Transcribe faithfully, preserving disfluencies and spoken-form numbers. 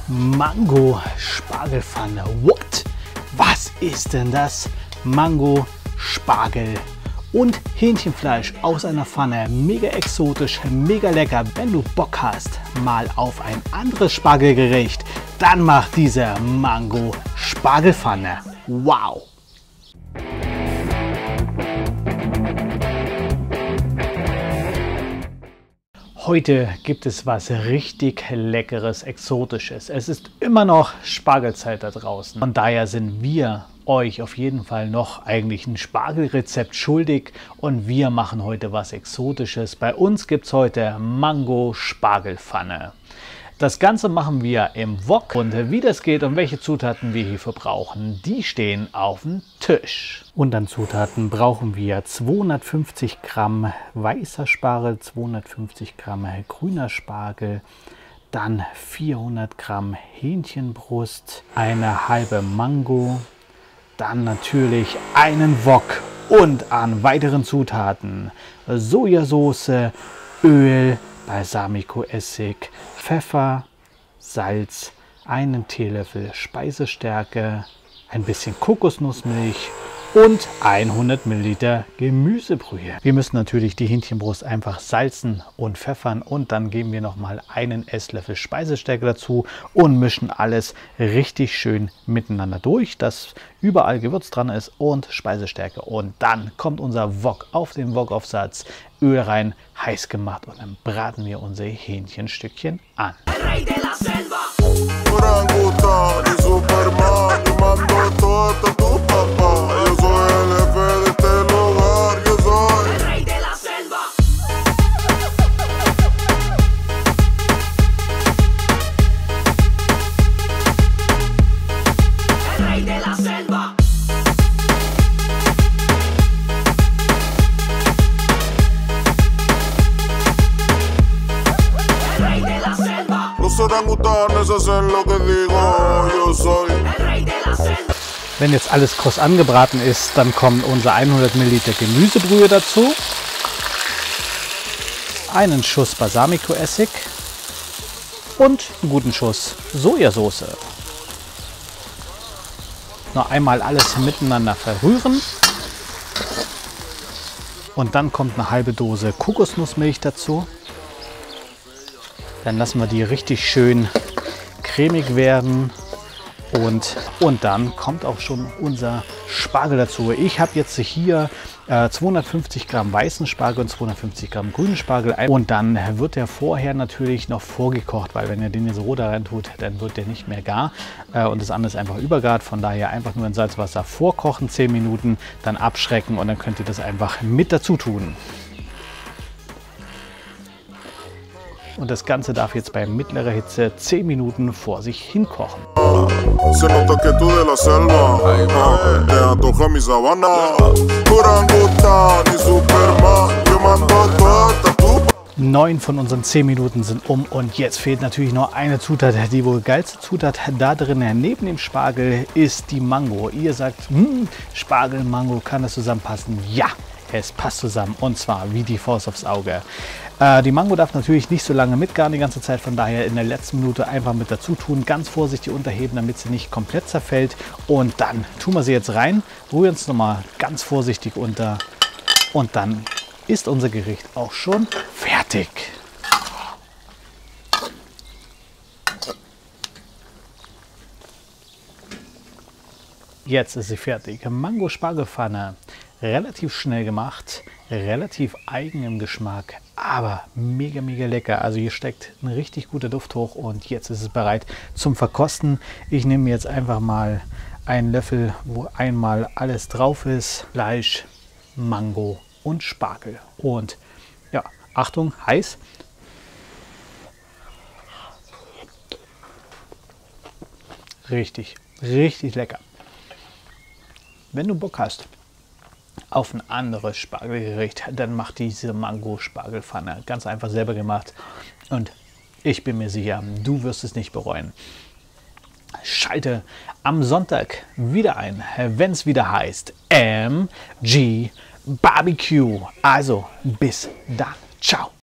Mango Spargelpfanne. What? Was ist denn das? Mango, Spargel und Hähnchenfleisch aus einer Pfanne. Mega exotisch, mega lecker. Wenn du Bock hast mal auf ein anderes Spargelgericht, dann mach diese Mango Spargelpfanne. Wow! Heute gibt es was richtig Leckeres, Exotisches. Es ist immer noch Spargelzeit da draußen. Von daher sind wir euch auf jeden Fall noch eigentlich ein Spargelrezept schuldig. Und wir machen heute was Exotisches. Bei uns gibt es heute Mango Spargelpfanne. Das Ganze machen wir im Wok. Und wie das geht und welche Zutaten wir hierfür brauchen, die stehen auf dem Tisch. Und an Zutaten brauchen wir zweihundertfünfzig Gramm weißer Spargel, zweihundertfünfzig Gramm grüner Spargel, dann vierhundert Gramm Hähnchenbrust, eine halbe Mango, dann natürlich einen Wok und an weiteren Zutaten Sojasauce, Öl, Balsamico-Essig, Pfeffer, Salz, einen Teelöffel Speisestärke, ein bisschen Kokosnussmilch und hundert Milliliter Gemüsebrühe. Wir müssen natürlich die Hähnchenbrust einfach salzen und pfeffern und dann geben wir noch mal einen Esslöffel Speisestärke dazu und mischen alles richtig schön miteinander durch, dass überall Gewürz dran ist und Speisestärke. Und dann kommt unser Wok auf den Wokaufsatz, Öl rein, heiß gemacht und dann braten wir unsere Hähnchenstückchen an. Wenn jetzt alles kross angebraten ist, dann kommen unsere hundert Milliliter Gemüsebrühe dazu, einen Schuss Balsamico-Essig und einen guten Schuss Sojasauce. Noch einmal alles miteinander verrühren und dann kommt eine halbe Dose Kokosnussmilch dazu. Dann lassen wir die richtig schön cremig werden und, und dann kommt auch schon unser Spargel dazu. Ich habe jetzt hier äh, zweihundertfünfzig Gramm weißen Spargel und zweihundertfünfzig Gramm grünen Spargel. Und dann wird der vorher natürlich noch vorgekocht, weil wenn ihr den jetzt roh da rein tut, dann wird der nicht mehr gar. Äh, und das andere ist einfach übergart. Von daher einfach nur in Salzwasser vorkochen, zehn Minuten, dann abschrecken und dann könnt ihr das einfach mit dazu tun. Und das Ganze darf jetzt bei mittlerer Hitze zehn Minuten vor sich hinkochen. Neun von unseren zehn Minuten sind um und jetzt fehlt natürlich noch eine Zutat. Die wohl geilste Zutat da drin neben dem Spargel ist die Mango. Ihr sagt, hm, Spargel, Mango, kann das zusammenpassen? Ja, es passt zusammen und zwar wie die Faust aufs Auge. Äh, die Mango darf natürlich nicht so lange mitgaren die ganze Zeit, von daher in der letzten Minute einfach mit dazu tun, ganz vorsichtig unterheben, damit sie nicht komplett zerfällt und dann tun wir sie jetzt rein, rühren es nochmal ganz vorsichtig unter und dann ist unser Gericht auch schon fertig. Jetzt ist sie fertig. Mango Spargelpfanne. Relativ schnell gemacht, relativ eigen im Geschmack, aber mega, mega lecker. Also hier steckt ein richtig guter Duft hoch und jetzt ist es bereit zum Verkosten. Ich nehme mir jetzt einfach mal einen Löffel, wo einmal alles drauf ist. Fleisch, Mango und Spargel. Und ja, Achtung, heiß. Richtig, richtig lecker. Wenn du Bock hast auf ein anderes Spargelgericht, dann mach diese Mango Spargelpfanne. Ganz einfach selber gemacht und ich bin mir sicher, du wirst es nicht bereuen. Schalte am Sonntag wieder ein, wenn es wieder heißt M G Barbecue. Also bis dann. Ciao.